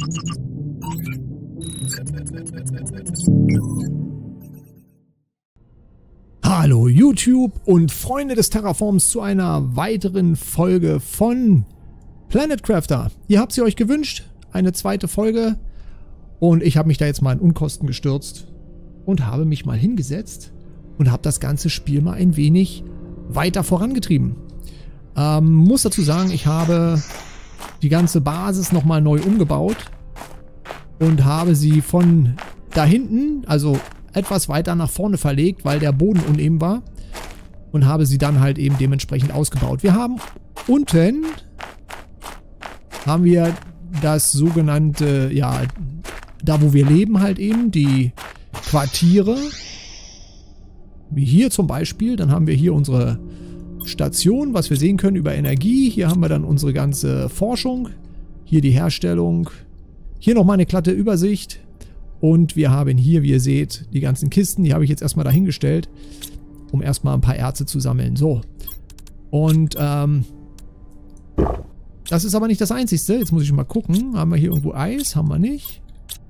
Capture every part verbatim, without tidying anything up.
Hallo YouTube und Freunde des Terraforms zu einer weiteren Folge von Planet Crafter. Ihr habt sie euch gewünscht, eine zweite Folge, und ich habe mich da jetzt mal in Unkosten gestürzt und habe mich mal hingesetzt und habe das ganze Spiel mal ein wenig weiter vorangetrieben. Ähm, muss dazu sagen, ich habe die ganze Basis nochmal neu umgebaut und habe sie von da hinten, also etwas weiter nach vorne verlegt, weil der Boden uneben war, und habe sie dann halt eben dementsprechend ausgebaut. Wir haben unten haben wir das sogenannte, ja, da wo wir leben halt eben, die Quartiere, wie hier zum Beispiel. Dann haben wir hier unsere Station, was wir sehen können über Energie. Hier haben wir dann unsere ganze Forschung, hier die Herstellung, hier nochmal eine glatte Übersicht. Und wir haben hier, wie ihr seht, die ganzen Kisten. Die habe ich jetzt erstmal dahingestellt, um erstmal ein paar Erze zu sammeln. So. Und ähm, das ist aber nicht das Einzigste. Jetzt muss ich mal gucken. Haben wir hier irgendwo Eis? Haben wir nicht.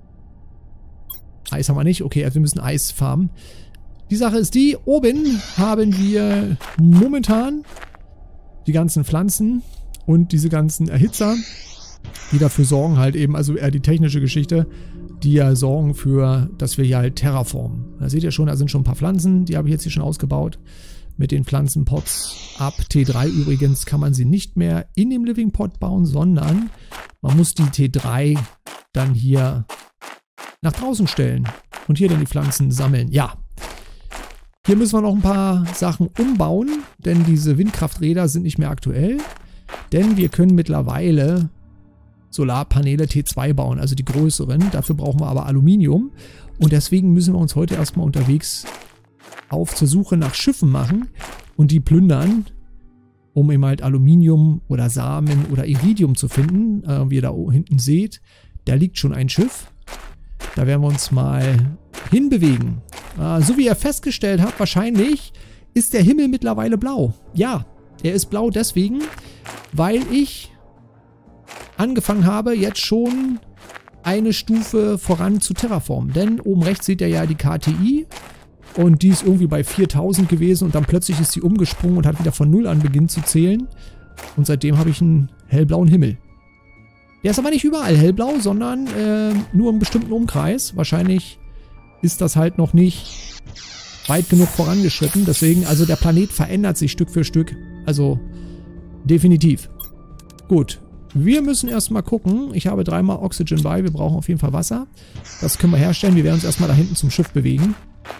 Eis haben wir nicht. Okay, also wir müssen Eis farmen. Die Sache ist die, oben haben wir momentan die ganzen Pflanzen und diese ganzen Erhitzer, die dafür sorgen halt eben, also eher die technische Geschichte, die ja sorgen für, dass wir hier halt terraformen. Da seht ihr schon, da sind schon ein paar Pflanzen, die habe ich jetzt hier schon ausgebaut. Mit den Pflanzenpots ab T drei übrigens kann man sie nicht mehr in dem Living Pot bauen, sondern man muss die T drei dann hier nach draußen stellen und hier dann die Pflanzen sammeln. Ja, hier müssen wir noch ein paar Sachen umbauen, denn diese Windkrafträder sind nicht mehr aktuell. Denn wir können mittlerweile Solarpaneele T zwei bauen, also die größeren. Dafür brauchen wir aber Aluminium. Und deswegen müssen wir uns heute erstmal unterwegs auf zur Suche nach Schiffen machen und die plündern, um eben halt Aluminium oder Samen oder Iridium zu finden. Äh, wie ihr da hinten seht, da liegt schon ein Schiff. Da werden wir uns mal hinbewegen. Äh, so wie ihr festgestellt habt, wahrscheinlich ist der Himmel mittlerweile blau. Ja, er ist blau deswegen, weil ich angefangen habe, jetzt schon eine Stufe voran zu terraformen. Denn oben rechts seht ihr ja die K T I und die ist irgendwie bei viertausend gewesen und dann plötzlich ist sie umgesprungen und hat wieder von null an beginnt zu zählen. Und seitdem habe ich einen hellblauen Himmel. Der ist aber nicht überall hellblau, sondern äh, nur im bestimmten Umkreis. Wahrscheinlich ist das halt noch nicht weit genug vorangeschritten. Deswegen, also der Planet verändert sich Stück für Stück. Also definitiv. Gut. Wir müssen erstmal gucken. Ich habe dreimal Oxygen bei. Wir brauchen auf jeden Fall Wasser. Das können wir herstellen. Wir werden uns erstmal da hinten zum Schiff bewegen.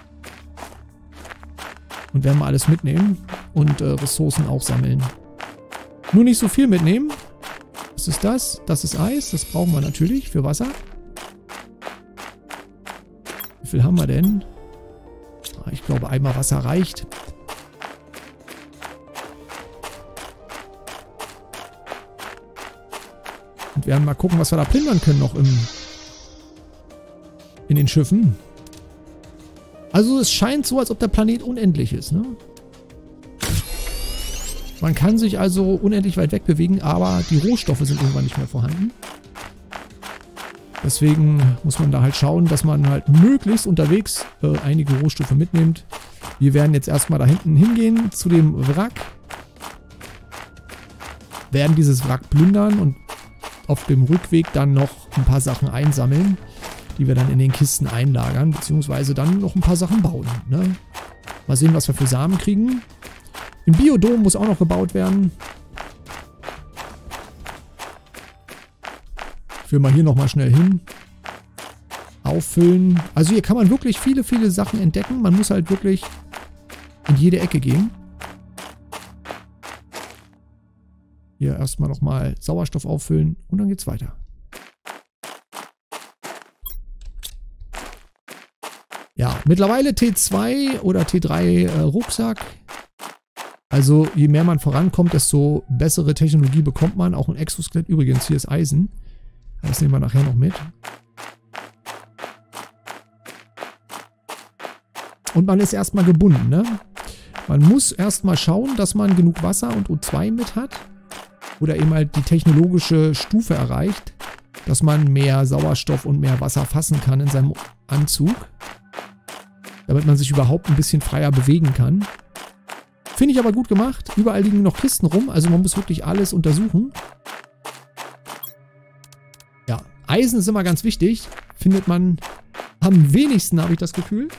Und werden mal alles mitnehmen. Und äh, Ressourcen auch sammeln. Nur nicht so viel mitnehmen. Was ist das? Das ist Eis. Das brauchen wir natürlich für Wasser. Wie viel haben wir denn? Ich glaube, einmal Wasser reicht. Und wir werden mal gucken, was wir da plündern können noch im, in den Schiffen. Also es scheint so, als ob der Planet unendlich ist, ne? Man kann sich also unendlich weit wegbewegen, aber die Rohstoffe sind irgendwann nicht mehr vorhanden. Deswegen muss man da halt schauen, dass man halt möglichst unterwegs äh, einige Rohstoffe mitnimmt. Wir werden jetzt erstmal da hinten hingehen zu dem Wrack. Werden dieses Wrack plündern und auf dem Rückweg dann noch ein paar Sachen einsammeln, die wir dann in den Kisten einlagern, beziehungsweise dann noch ein paar Sachen bauen. Ne? Mal sehen, was wir für Samen kriegen. Ein Biodom muss auch noch gebaut werden. Ich will mal hier nochmal schnell hin. Auffüllen. Also hier kann man wirklich viele, viele Sachen entdecken. Man muss halt wirklich in jede Ecke gehen. Hier erstmal nochmal Sauerstoff auffüllen und dann geht's weiter. Ja, mittlerweile T zwei oder T drei äh, Rucksack. Also je mehr man vorankommt, desto bessere Technologie bekommt man. Auch ein Exoskelett. Übrigens, hier ist Eisen. Das nehmen wir nachher noch mit. Und man ist erstmal gebunden, ne? Man muss erstmal schauen, dass man genug Wasser und O zwei mit hat. Oder eben halt die technologische Stufe erreicht, dass man mehr Sauerstoff und mehr Wasser fassen kann in seinem Anzug. Damit man sich überhaupt ein bisschen freier bewegen kann. Finde ich aber gut gemacht. Überall liegen noch Kisten rum, also man muss wirklich alles untersuchen. Ja, Eisen ist immer ganz wichtig. Findet man am wenigsten, habe ich das Gefühl.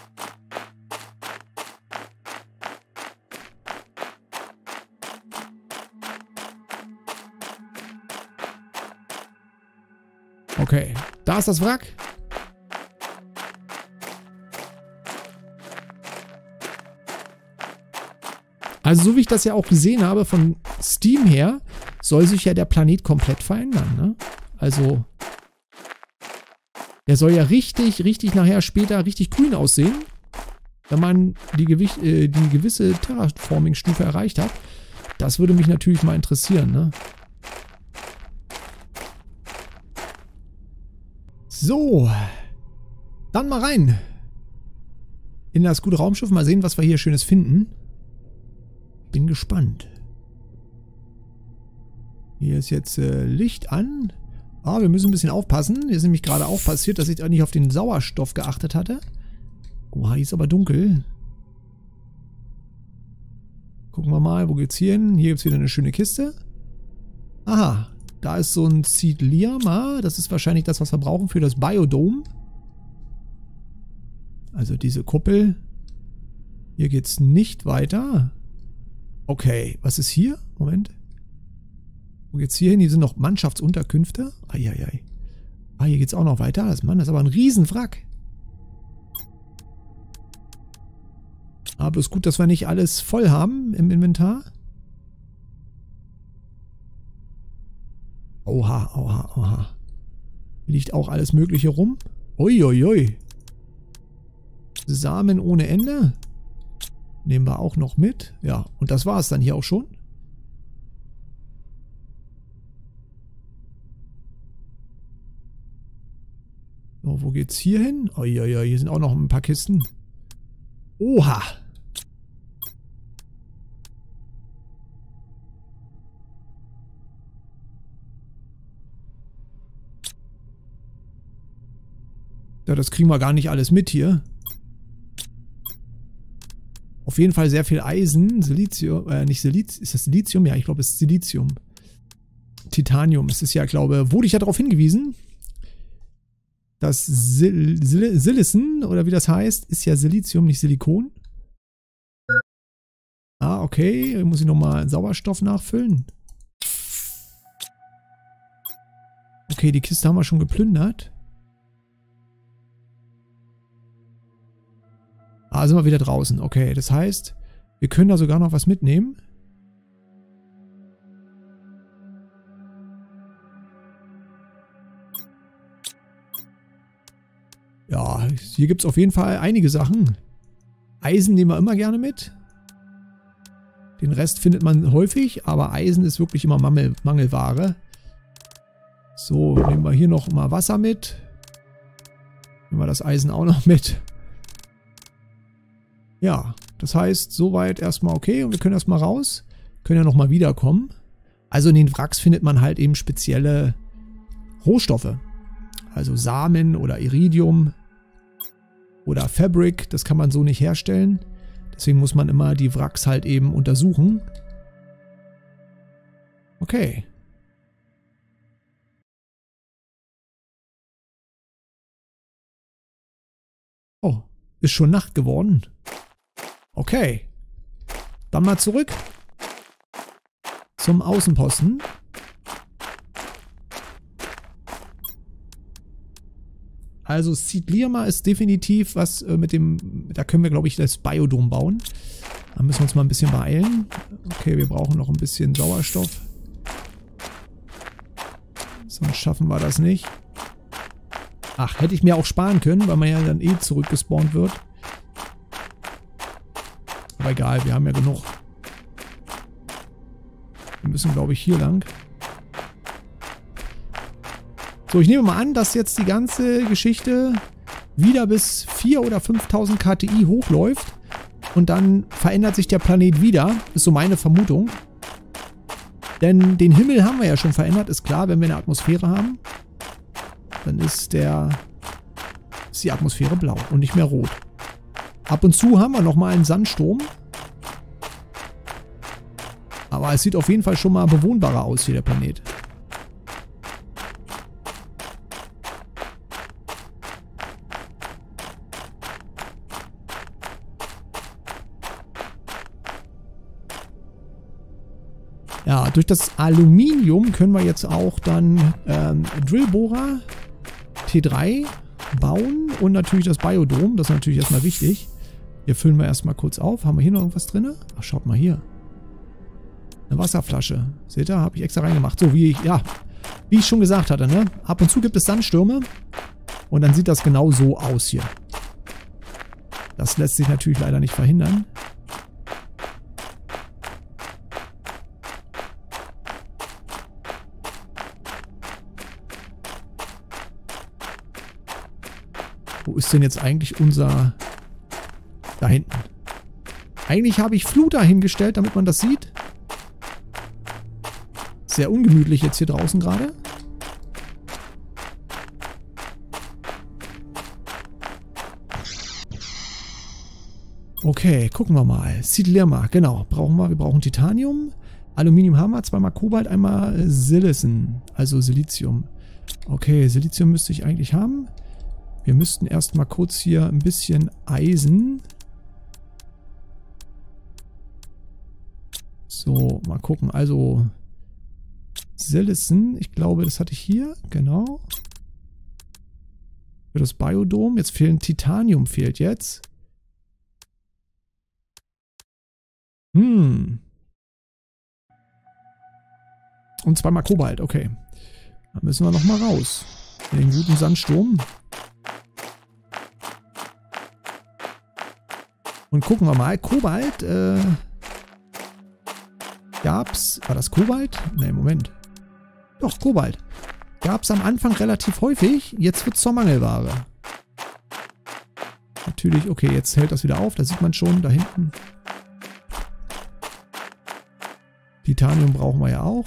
Okay, da ist das Wrack. Also so wie ich das ja auch gesehen habe von Steam her, soll sich ja der Planet komplett verändern, ne? Also der soll ja richtig, richtig nachher später richtig grün aussehen, wenn man die, Gewicht, äh, die gewisse Terraforming-Stufe erreicht hat. Das würde mich natürlich mal interessieren, ne? So, dann mal rein in das gute Raumschiff. Mal sehen, was wir hier Schönes finden. Bin gespannt. Hier ist jetzt äh, Licht an. Ah, wir müssen ein bisschen aufpassen. Hier ist nämlich gerade auch passiert, dass ich nicht auf den Sauerstoff geachtet hatte. Oha, hier ist aber dunkel. Gucken wir mal, wo geht's hier hin? Hier gibt es wieder eine schöne Kiste. Aha, da ist so ein Seedliama. Das ist wahrscheinlich das, was wir brauchen für das Biodome. Also diese Kuppel. Hier geht's nicht weiter. Okay, was ist hier? Moment. Wo geht's hier hin? Hier sind noch Mannschaftsunterkünfte. Eieiei. Ah, hier geht's auch noch weiter. Das, Mann, das ist aber ein Riesenwrack. Aber es ist gut, dass wir nicht alles voll haben im Inventar. Oha, oha, oha. Hier liegt auch alles Mögliche rum. Uiuiui. Samen ohne Ende. Nehmen wir auch noch mit. Ja, und das war es dann hier auch schon. So, wo geht's hier hin? Oh ja, ja, hier sind auch noch ein paar Kisten. Oha! Ja, das kriegen wir gar nicht alles mit hier. Auf jeden Fall sehr viel Eisen, Silizium, äh, nicht Silizium, ist das Silizium? Ja, ich glaube, es ist Silizium. Titanium, es ist ja, glaube, wurde ich ja darauf hingewiesen, das Sil Sil Silicon, oder wie das heißt, ist ja Silizium, nicht Silikon. Ah, okay, hier muss ich nochmal Sauerstoff nachfüllen. Okay, die Kiste haben wir schon geplündert. Ah, sind wir wieder draußen. Okay, das heißt, wir können da sogar noch was mitnehmen. Ja, hier gibt es auf jeden Fall einige Sachen. Eisen nehmen wir immer gerne mit. Den Rest findet man häufig, aber Eisen ist wirklich immer Mangel Mangelware. So, nehmen wir hier noch mal Wasser mit. Nehmen wir das Eisen auch noch mit. Ja, das heißt, soweit erstmal okay und wir können erstmal raus. Können ja nochmal wiederkommen. Also in den Wracks findet man halt eben spezielle Rohstoffe. Also Samen oder Iridium oder Fabric, das kann man so nicht herstellen. Deswegen muss man immer die Wracks halt eben untersuchen. Okay. Oh, ist schon Nacht geworden. Okay. Dann mal zurück zum Außenposten. Also Seedliama ist definitiv was äh, mit dem, da können wir glaube ich das Biodome bauen. Da müssen wir uns mal ein bisschen beeilen. Okay, wir brauchen noch ein bisschen Sauerstoff. Sonst schaffen wir das nicht. Ach, hätte ich mir auch sparen können, weil man ja dann eh zurückgespawnt wird. Aber egal, wir haben ja genug. Wir müssen, glaube ich, hier lang. So, ich nehme mal an, dass jetzt die ganze Geschichte wieder bis viertausend oder fünftausend K T I hochläuft. Und dann verändert sich der Planet wieder. Ist so meine Vermutung. Denn den Himmel haben wir ja schon verändert, ist klar, wenn wir eine Atmosphäre haben. dann ist der ist die Atmosphäre blau und nicht mehr rot. Ab und zu haben wir nochmal einen Sandsturm. Aber es sieht auf jeden Fall schon mal bewohnbarer aus hier, der Planet. Ja, durch das Aluminium können wir jetzt auch dann ähm, Drillbohrer T drei bauen und natürlich das Biodom. Das ist natürlich erstmal wichtig. Hier füllen wir erstmal kurz auf. Haben wir hier noch irgendwas drin? Ach, schaut mal hier. Eine Wasserflasche. Seht ihr? Habe ich extra reingemacht. So wie ich, ja, wie ich schon gesagt hatte, ne? Ab und zu gibt es Sandstürme und dann sieht das genau so aus hier. Das lässt sich natürlich leider nicht verhindern. Wo ist denn jetzt eigentlich unser... Da hinten. Eigentlich habe ich Flut dahingestellt, damit man das sieht. Sehr ungemütlich jetzt hier draußen gerade. Okay, gucken wir mal. Siedlerma, genau. Brauchen wir. Wir brauchen Titanium. Aluminium haben wir. Zweimal Kobalt, einmal Silicon. Also Silizium. Okay, Silizium müsste ich eigentlich haben. Wir müssten erstmal kurz hier ein bisschen Eisen. So, mal gucken. Also Silicon, ich glaube, das hatte ich hier. Genau. Für das Biodom. Jetzt fehlen Titanium, fehlt jetzt. Hm. Und zweimal Kobalt, okay. Dann müssen wir nochmal raus. In den guten Sandsturm. Und gucken wir mal. Kobalt, äh... gab's... War das Kobalt? Ne, Moment. Doch, Kobalt. Gab's am Anfang relativ häufig. Jetzt wird's zur Mangelware. Natürlich, okay, jetzt hält das wieder auf. Da sieht man schon, da hinten. Titanium brauchen wir ja auch.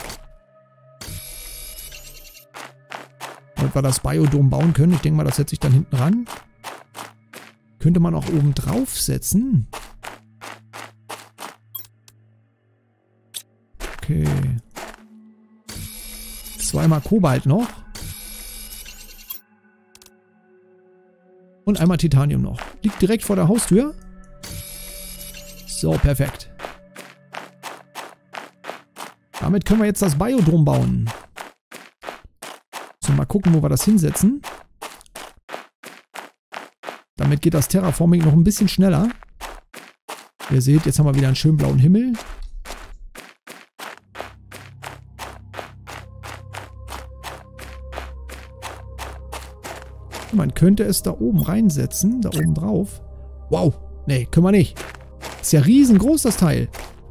Damit wir das Biodom bauen können. Ich denke mal, das setze ich dann hinten ran. Könnte man auch oben drauf setzen. Okay. Zweimal Kobalt noch. Und einmal Titanium noch. Liegt direkt vor der Haustür. So, perfekt. Damit können wir jetzt das Biodom bauen. So, mal gucken, wo wir das hinsetzen. Damit geht das Terraforming noch ein bisschen schneller. Ihr seht, jetzt haben wir wieder einen schönen blauen Himmel. Man könnte es da oben reinsetzen, da oben drauf. Wow, nee, können wir nicht. Ist ja riesengroß, das Teil.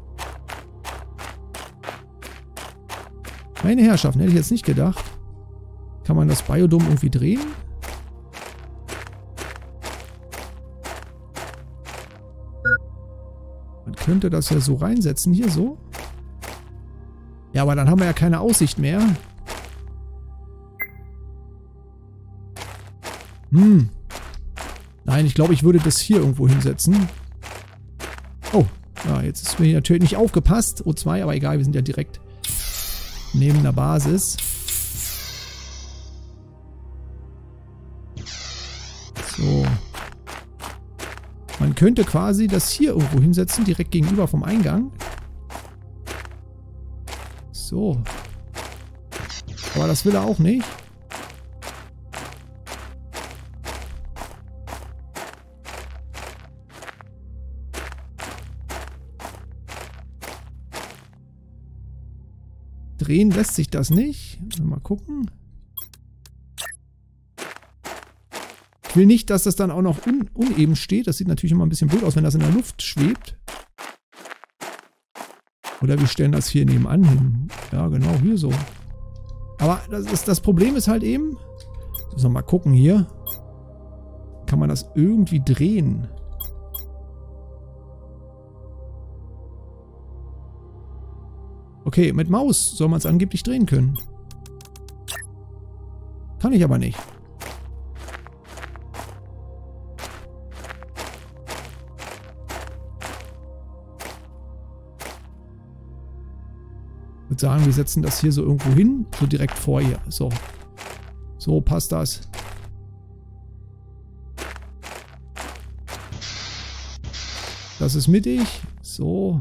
Meine Herrschaften, hätte ich jetzt nicht gedacht. Kann man das Biodom irgendwie drehen? Man könnte das ja so reinsetzen, hier so. Ja, aber dann haben wir ja keine Aussicht mehr. Hm. Nein, ich glaube, ich würde das hier irgendwo hinsetzen. Oh, ja, jetzt ist mir hier natürlich nicht aufgepasst. O zwei, aber egal, wir sind ja direkt neben der Basis. So. Man könnte quasi das hier irgendwo hinsetzen, direkt gegenüber vom Eingang. So. Aber das will er auch nicht. Drehen lässt sich das nicht. Mal gucken. Ich will nicht, dass das dann auch noch un uneben steht. Das sieht natürlich immer ein bisschen blöd aus, wenn das in der Luft schwebt. Oder wir stellen das hier nebenan hin. Ja, genau, hier so. Aber das, ist, das Problem ist halt eben... Müssen wir mal gucken hier. Kann man das irgendwie drehen? Okay, mit Maus soll man es angeblich drehen können. Kann ich aber nicht. Ich würde sagen, wir setzen das hier so irgendwo hin. So direkt vor ihr. So. So passt das. Das ist mittig. So.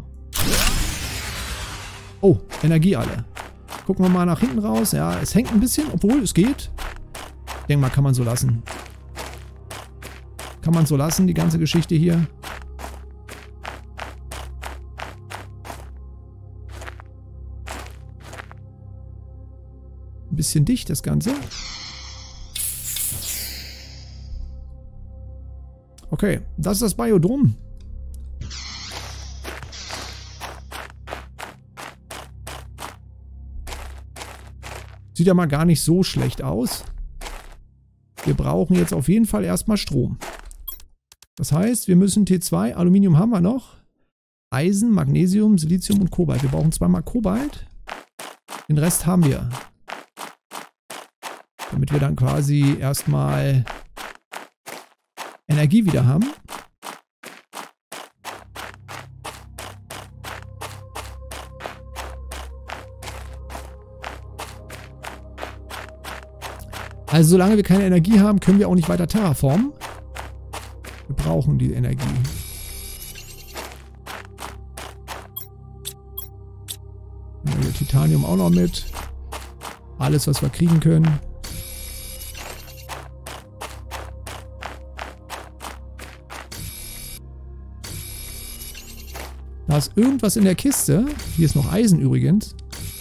Oh, Energie alle. Gucken wir mal nach hinten raus. Ja, es hängt ein bisschen, obwohl es geht. Ich denke mal, kann man so lassen. Kann man so lassen, die ganze Geschichte hier. Ein bisschen dicht das Ganze. Okay, das ist das Biodom. Sieht ja mal gar nicht so schlecht aus. Wir brauchen jetzt auf jeden Fall erstmal Strom. Das heißt, wir müssen T zwei, Aluminium haben wir noch, Eisen, Magnesium, Silizium und Kobalt. Wir brauchen zweimal Kobalt. Den Rest haben wir. Damit wir dann quasi erstmal Energie wieder haben. Also solange wir keine Energie haben, können wir auch nicht weiter terraformen. Wir brauchen die Energie. Hier Titanium auch noch mit. Alles, was wir kriegen können. Da ist irgendwas in der Kiste. Hier ist noch Eisen übrigens.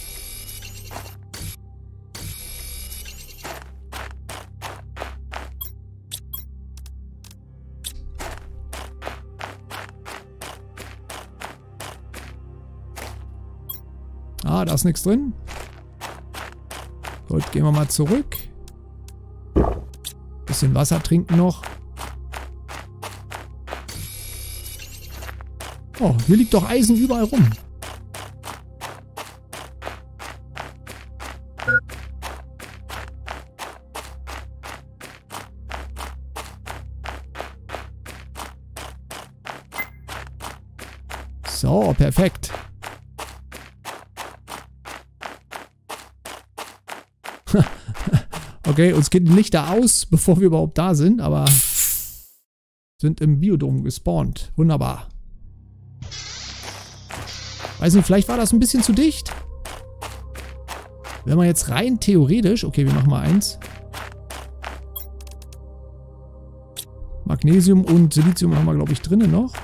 Ah, da ist nichts drin. Gut, gehen wir mal zurück. Bisschen Wasser trinken noch. Oh, hier liegt doch Eisen überall rum. So, perfekt. Okay, uns gehen die Lichter aus, bevor wir überhaupt da sind, aber sind im Biodom gespawnt. Wunderbar. Weiß nicht, vielleicht war das ein bisschen zu dicht. Wenn man jetzt rein theoretisch... Okay, wir machen mal eins. Magnesium und Silizium haben wir, glaube ich, drinnen noch.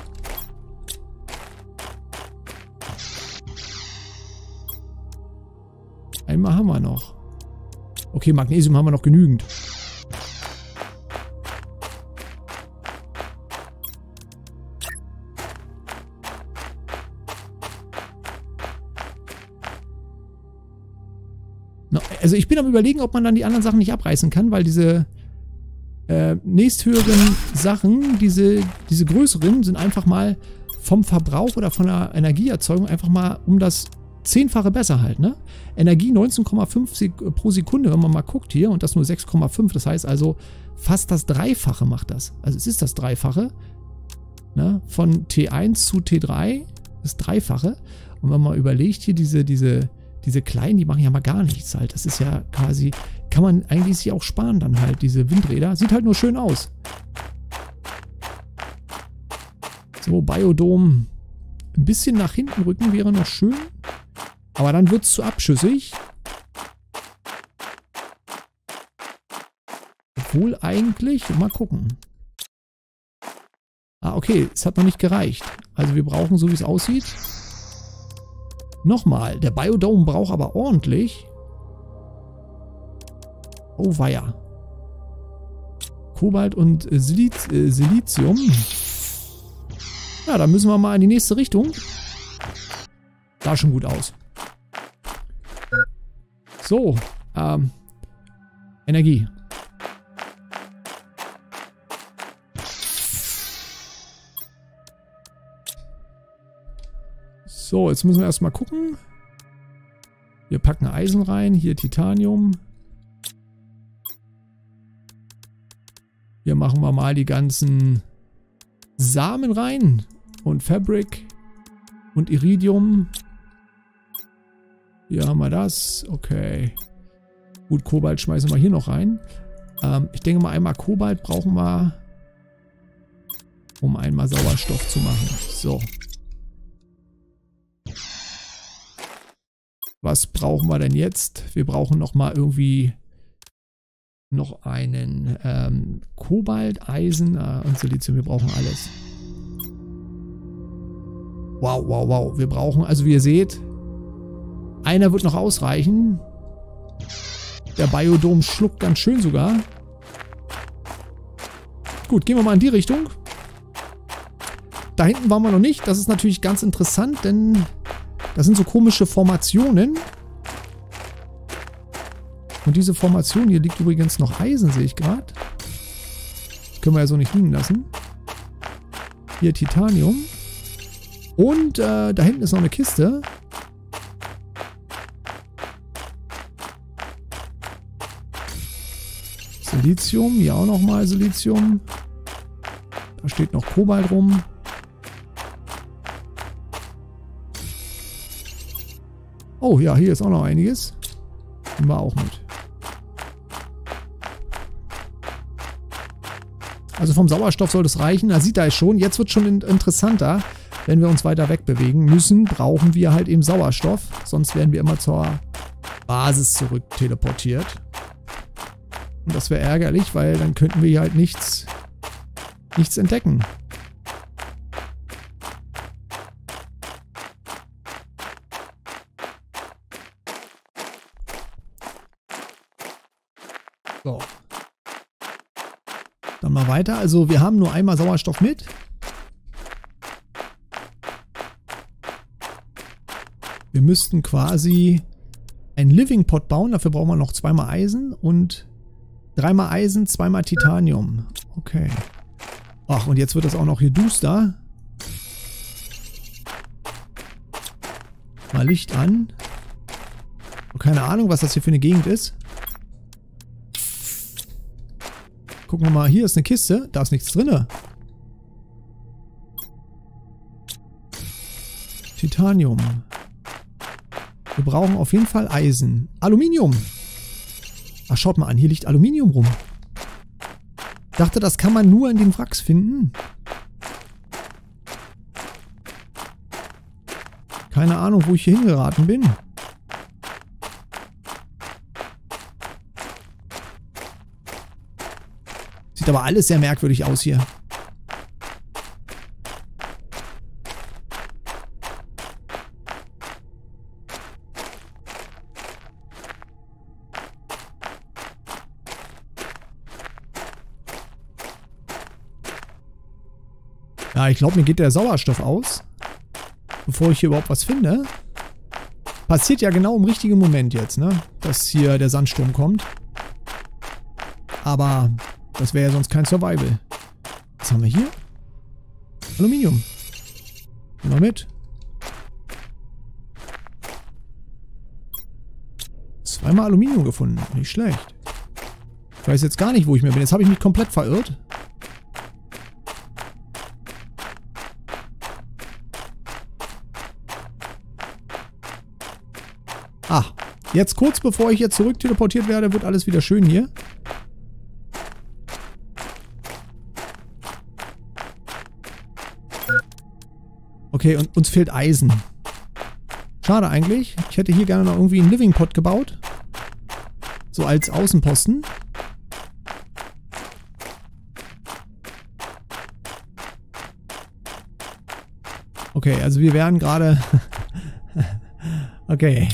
Einmal haben wir noch. Okay, Magnesium haben wir noch genügend. No, also ich bin am Überlegen, ob man dann die anderen Sachen nicht abreißen kann, weil diese äh, nächsthöheren Sachen, diese, diese größeren, sind einfach mal vom Verbrauch oder von der Energieerzeugung einfach mal um das Zehnfache besser halt, ne? Energie neunzehn Komma fünf Sek pro Sekunde, wenn man mal guckt hier, und das nur sechs Komma fünf, das heißt also fast das Dreifache macht das. Also es ist das Dreifache, ne? Von T eins zu T drei, das Dreifache. Und wenn man mal überlegt, hier diese, diese, diese kleinen, die machen ja mal gar nichts halt. Das ist ja quasi, kann man eigentlich sich auch sparen dann halt, diese Windräder. Sieht halt nur schön aus. So, Biodom. Ein bisschen nach hinten rücken wäre noch schön. Aber dann wird es zu abschüssig. Obwohl eigentlich, mal gucken. Ah, okay, es hat noch nicht gereicht. Also wir brauchen, so wie es aussieht, nochmal. Der Biodome braucht aber ordentlich. Oh weia. Kobalt und äh, Siliz äh, Silizium. Ja, dann müssen wir mal in die nächste Richtung. Sah schon gut aus. So, ähm, Energie. So, jetzt müssen wir erstmal gucken. Wir packen Eisen rein, hier Titanium. Hier machen wir mal die ganzen Samen rein. Und Fabric. Und Iridium. Hier haben wir das. Okay. Gut, Kobalt schmeißen wir hier noch rein. Ähm, ich denke mal, einmal Kobalt brauchen wir, um einmal Sauerstoff zu machen. So. Was brauchen wir denn jetzt? Wir brauchen noch mal irgendwie noch einen ähm, Kobalt, Eisen äh, und Silizium. Wir brauchen alles. Wow, wow, wow. Wir brauchen, also wie ihr seht, einer wird noch ausreichen. Der Biodom schluckt ganz schön sogar. Gut, gehen wir mal in die Richtung. Da hinten waren wir noch nicht. Das ist natürlich ganz interessant, denn das sind so komische Formationen. Und diese Formation, hier liegt übrigens noch Eisen, sehe ich gerade. Das können wir ja so nicht liegen lassen. Hier Titanium. Und äh, da hinten ist noch eine Kiste. Silizium, hier auch nochmal Silizium. Da steht noch Kobalt rum. Oh ja, hier ist auch noch einiges. Nehmen wir auch mit. Also vom Sauerstoff soll es reichen. Da sieht er es schon. Jetzt wird es schon in interessanter. Wenn wir uns weiter wegbewegen müssen, brauchen wir halt eben Sauerstoff. Sonst werden wir immer zur Basis zurück teleportiert. Und das wäre ärgerlich, weil dann könnten wir hier halt nichts, nichts entdecken. So. Dann mal weiter. Also wir haben nur einmal Sauerstoff mit. Wir müssten quasi einen Living Pot bauen. Dafür brauchen wir noch zweimal Eisen und dreimal Eisen, zweimal Titanium. Okay. Ach, und jetzt wird das auch noch hier duster. Mal Licht an. Oh, keine Ahnung, was das hier für eine Gegend ist. Gucken wir mal, hier ist eine Kiste. Da ist nichts drin. Titanium. Wir brauchen auf jeden Fall Eisen. Aluminium. Ach, schaut mal an, hier liegt Aluminium rum. Ich dachte, das kann man nur in den Wracks finden. Keine Ahnung, wo ich hier hingeraten bin. Sieht aber alles sehr merkwürdig aus hier. Ja, ich glaube, mir geht der Sauerstoff aus, bevor ich hier überhaupt was finde. Passiert ja genau im richtigen Moment jetzt, ne? Dass hier der Sandsturm kommt. Aber das wäre ja sonst kein Survival. Was haben wir hier? Aluminium. Nehmen wir mit. Zweimal Aluminium gefunden. Nicht schlecht. Ich weiß jetzt gar nicht, wo ich mehr bin. Jetzt habe ich mich komplett verirrt. Ah, jetzt kurz bevor ich jetzt zurück teleportiert werde, wird alles wieder schön hier. Okay, und uns fehlt Eisen. Schade eigentlich. Ich hätte hier gerne noch irgendwie einen Living Pot gebaut. So als Außenposten. Okay, also wir werden gerade... Okay.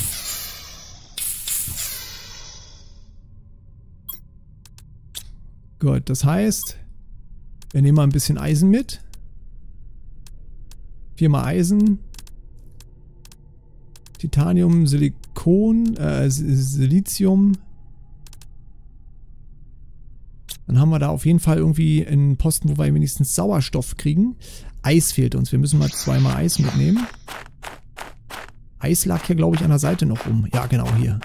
Gut, das heißt, wir nehmen mal ein bisschen Eisen mit. Viermal Eisen. Titanium, Silikon, äh, Silizium. Dann haben wir da auf jeden Fall irgendwie einen Posten, wo wir wenigstens Sauerstoff kriegen. Eis fehlt uns. Wir müssen mal zweimal Eis mitnehmen. Eis lag hier, glaube ich, an der Seite noch rum. Ja, genau, hier.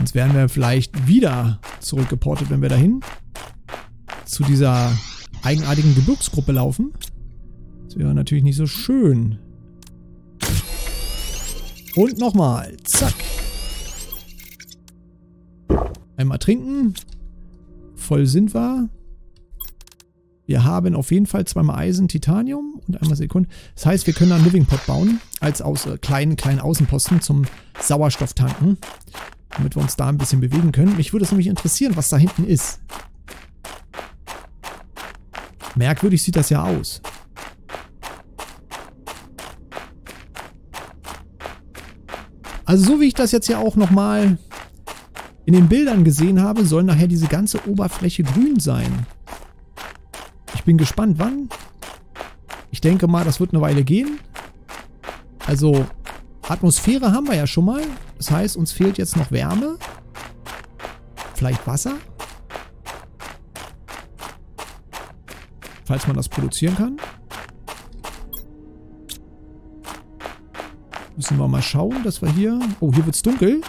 Sonst wären wir vielleicht wieder zurückgeportet, wenn wir dahin zu dieser eigenartigen Gebirgsgruppe laufen. Das wäre natürlich nicht so schön. Und nochmal. Zack. Einmal trinken. Voll sind wir. Wir haben auf jeden Fall zweimal Eisen, Titanium und einmal Sekunde. Das heißt, wir können einen Living Pot bauen. Als aus, äh, kleinen, kleinen Außenposten zum Sauerstoff tanken. Damit wir uns da ein bisschen bewegen können. Mich würde es nämlich interessieren, was da hinten ist. Merkwürdig sieht das ja aus. Also so wie ich das jetzt ja auch nochmal in den Bildern gesehen habe, soll nachher diese ganze Oberfläche grün sein. Ich bin gespannt, wann. Ich denke mal, das wird eine Weile gehen. Also Atmosphäre haben wir ja schon mal. Das heißt, uns fehlt jetzt noch Wärme. Vielleicht Wasser. Falls man das produzieren kann. Müssen wir mal schauen, dass wir hier... Oh, hier wird es dunkel.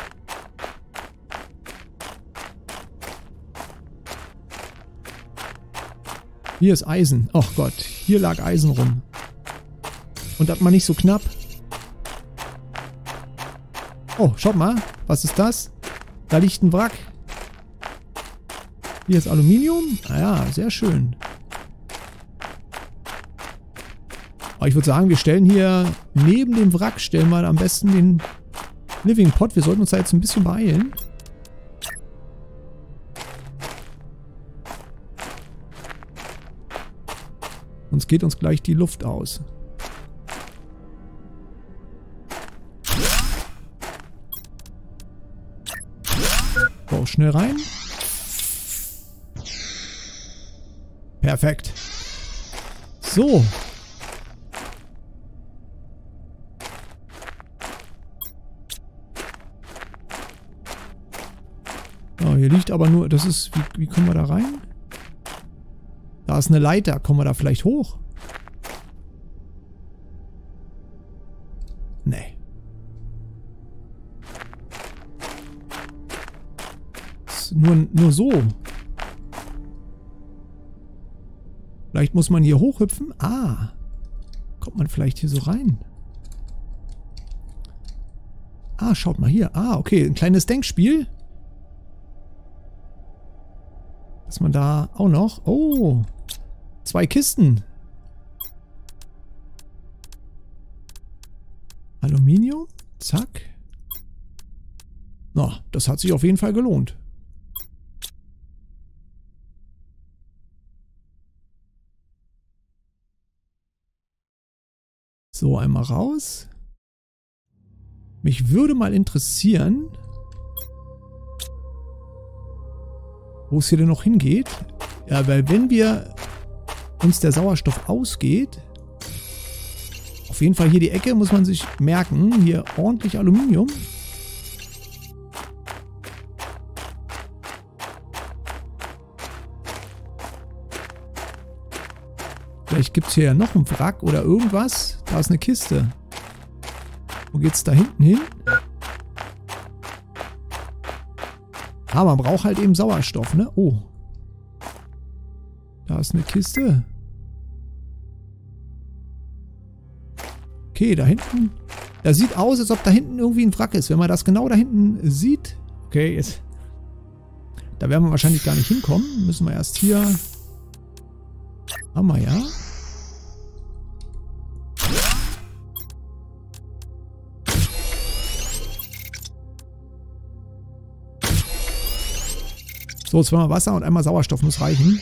Hier ist Eisen. Oh Gott, hier lag Eisen rum. Und das mal nicht so knapp. Oh, schaut mal. Was ist das? Da liegt ein Wrack. Hier ist Aluminium. Ah ja, sehr schön. Aber ich würde sagen, wir stellen hier neben dem Wrack, stellen wir am besten den Living Pot. Wir sollten uns da jetzt ein bisschen beeilen. Sonst geht uns gleich die Luft aus. So, schnell rein. Perfekt. So. Oh, hier liegt aber nur... Das ist... Wie, wie kommen wir da rein? Da ist eine Leiter. Kommen wir da vielleicht hoch? Nee. Ist nur, nur so. Vielleicht muss man hier hochhüpfen. Ah. Kommt man vielleicht hier so rein? Ah, schaut mal hier. Ah, okay. Ein kleines Denkspiel. Dass man da auch noch... Oh. Zwei Kisten. Aluminium. Zack. Na, das hat sich auf jeden Fall gelohnt. So, einmal raus. Mich würde mal interessieren, wo es hier denn noch hingeht. Ja, weil wenn wir uns der Sauerstoff ausgeht, auf jeden Fall hier die Ecke muss man sich merken, hier ordentlich Aluminium. Vielleicht gibt es hier ja noch einen Wrack oder irgendwas. Da ist eine Kiste. Wo geht's da hinten hin? Ah, man braucht halt eben Sauerstoff, ne? Oh. Da ist eine Kiste. Okay, da hinten. Das sieht aus, als ob da hinten irgendwie ein Wrack ist. Wenn man das genau da hinten sieht. Okay, jetzt. Da werden wir wahrscheinlich gar nicht hinkommen. Müssen wir erst hier... Haben wir ja. So, zweimal Wasser und einmal Sauerstoff muss reichen.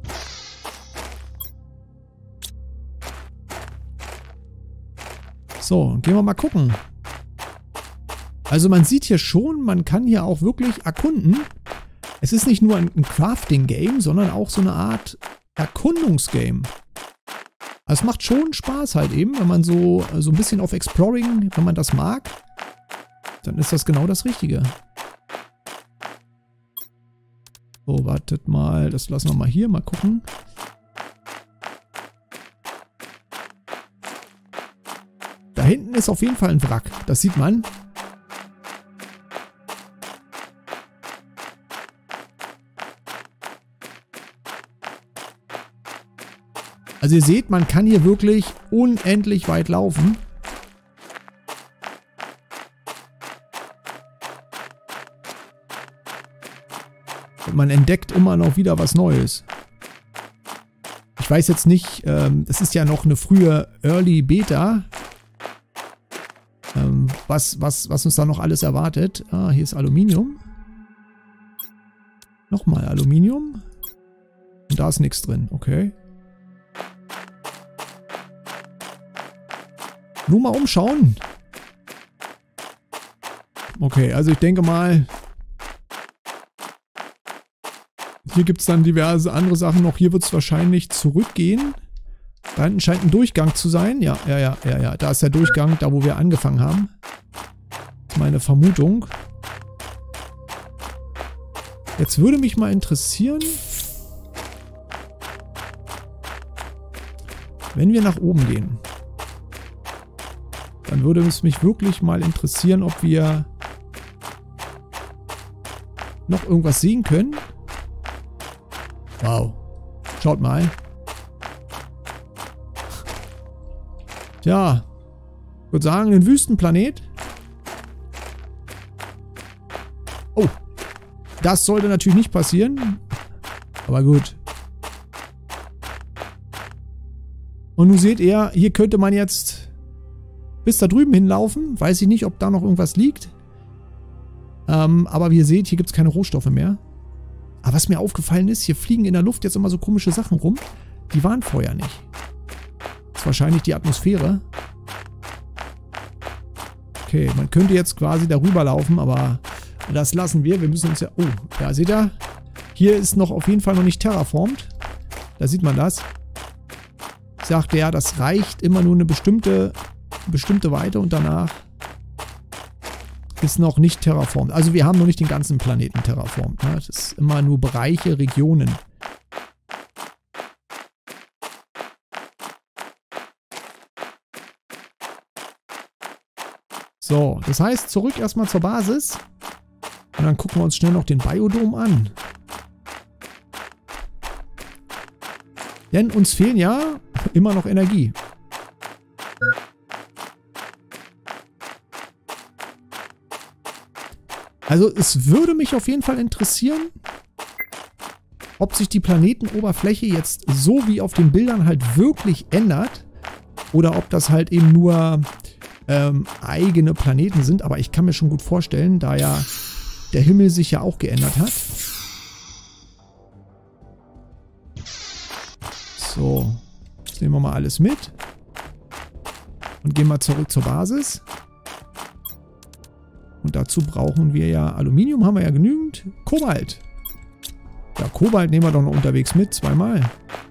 So, gehen wir mal gucken. Also man sieht hier schon, man kann hier auch wirklich erkunden. Es ist nicht nur ein Crafting-Game, sondern auch so eine Art Erkundungsgame. Also es macht schon Spaß halt eben, wenn man so, so ein bisschen auf Exploring, wenn man das mag, dann ist das genau das Richtige. So, wartet mal, das lassen wir mal hier, mal gucken. Da hinten ist auf jeden Fall ein Wrack, das sieht man. Also ihr seht, man kann hier wirklich unendlich weit laufen. Und man entdeckt immer noch wieder was Neues. Ich weiß jetzt nicht, ähm, es ist ja noch eine frühe Early Beta. Ähm, was, was, was uns da noch alles erwartet. Ah, hier ist Aluminium. Nochmal Aluminium. Und da ist nichts drin, okay. Nur mal umschauen. Okay, also ich denke mal, hier gibt es dann diverse andere Sachen noch. Hier wird es wahrscheinlich zurückgehen. Da hinten scheint ein Durchgang zu sein. Ja, ja, ja, ja, ja. Da ist der Durchgang, da wo wir angefangen haben. Das ist meine Vermutung. Jetzt würde mich mal interessieren, wenn wir nach oben gehen, dann würde es mich wirklich mal interessieren, ob wir noch irgendwas sehen können. Wow. Schaut mal. Tja. Ich würde sagen, ein Wüstenplanet. Oh. Das sollte natürlich nicht passieren. Aber gut. Und nun seht ihr, hier könnte man jetzt bis da drüben hinlaufen. Weiß ich nicht, ob da noch irgendwas liegt. Ähm, aber wie ihr seht, hier gibt es keine Rohstoffe mehr. Aber was mir aufgefallen ist, hier fliegen in der Luft jetzt immer so komische Sachen rum. Die waren vorher nicht. Das ist wahrscheinlich die Atmosphäre. Okay, man könnte jetzt quasi darüber laufen, aber das lassen wir. Wir müssen uns ja... Oh, da seht ihr. Hier ist noch auf jeden Fall noch nicht terraformt. Da sieht man das. Ich sagte ja, das reicht immer nur eine bestimmte, bestimmte Weite und danach ist noch nicht terraformt. Also wir haben noch nicht den ganzen Planeten terraformt. Ne? Das ist immer nur Bereiche, Regionen. So, das heißt, zurück erstmal zur Basis. Und dann gucken wir uns schnell noch den Biodom an. Denn uns fehlen ja immer noch Energie. Also es würde mich auf jeden Fall interessieren, ob sich die Planetenoberfläche jetzt so wie auf den Bildern halt wirklich ändert. Oder ob das halt eben nur ähm, eigene Planeten sind. Aber ich kann mir schon gut vorstellen, da ja der Himmel sich ja auch geändert hat. So, jetzt nehmen wir mal alles mit. Und gehen mal zurück zur Basis. Und dazu brauchen wir ja Aluminium, haben wir ja genügend. Kobalt. Ja, Kobalt nehmen wir doch noch unterwegs mit, zweimal.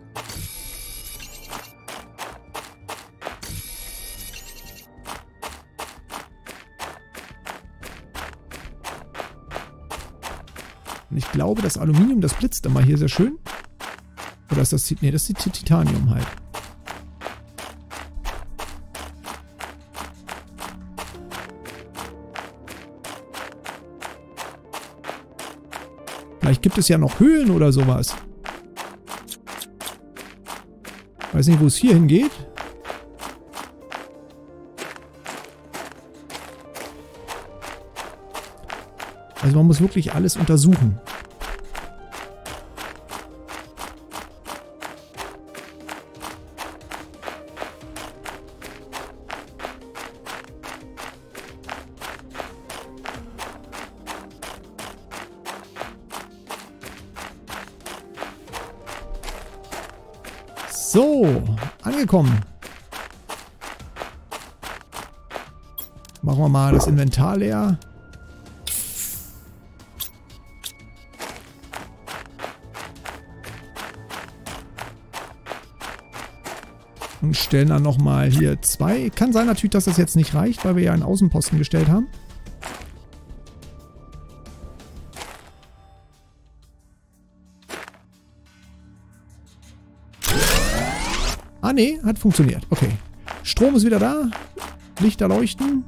Und ich glaube, das Aluminium, das blitzt immer hier sehr schön. Oder ist das... Nee, das ist die Titanium halt. Vielleicht gibt es ja noch Höhlen oder sowas. Weiß nicht, wo es hier hingeht. Also man muss wirklich alles untersuchen. So, angekommen. Machen wir mal das Inventar leer. Und stellen dann nochmal hier zwei. Kann sein natürlich, dass das jetzt nicht reicht, weil wir ja einen Außenposten gestellt haben. Ah ne, hat funktioniert. Okay. Strom ist wieder da. Lichter leuchten.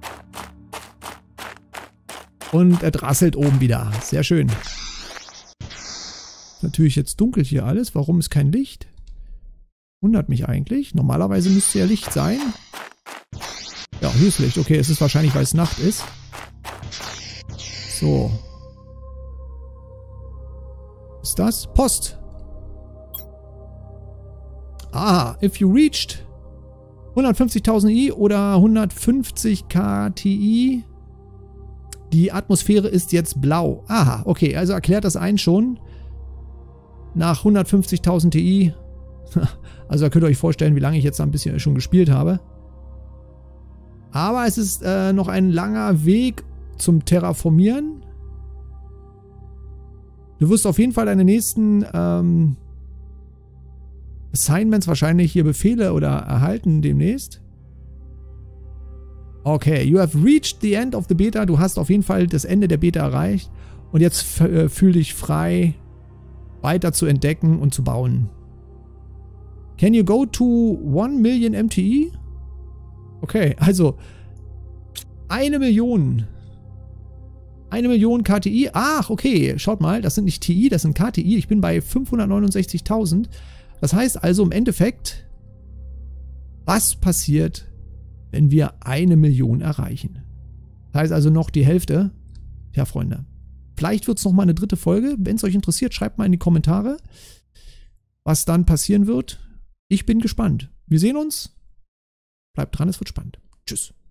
Und er drasselt oben wieder. Sehr schön. Natürlich jetzt dunkel hier alles. Warum ist kein Licht? Wundert mich eigentlich. Normalerweise müsste ja Licht sein. Ja, hier ist Licht. Okay, es ist wahrscheinlich, weil es Nacht ist. So. Was ist das? Post. Ah, if you reached hundertfünfzigtausend I oder hundertfünfzig K T I. Die Atmosphäre ist jetzt blau. Aha, okay, also erklärt das einen schon. Nach hundertfünfzigtausend T I. Also da könnt ihr euch vorstellen, wie lange ich jetzt da ein bisschen schon gespielt habe. Aber es ist äh, noch ein langer Weg zum Terraformieren. Du wirst auf jeden Fall deine nächsten ähm, Assignments, wahrscheinlich hier Befehle oder erhalten demnächst. Okay, you have reached the end of the Beta. Du hast auf jeden Fall das Ende der Beta erreicht. Und jetzt äh, fühl dich frei, weiter zu entdecken und zu bauen. Can you go to one million M T I? Okay, also eine Million. Eine Million K T I. Ach, okay, schaut mal, das sind nicht T I, das sind K T I. Ich bin bei fünfhundertneunundsechzigtausend. Das heißt also im Endeffekt, was passiert, wenn wir eine Million erreichen? Das heißt also noch die Hälfte. Ja, Freunde. Vielleicht wird es nochmal eine dritte Folge. Wenn es euch interessiert, schreibt mal in die Kommentare, was dann passieren wird. Ich bin gespannt. Wir sehen uns. Bleibt dran, es wird spannend. Tschüss.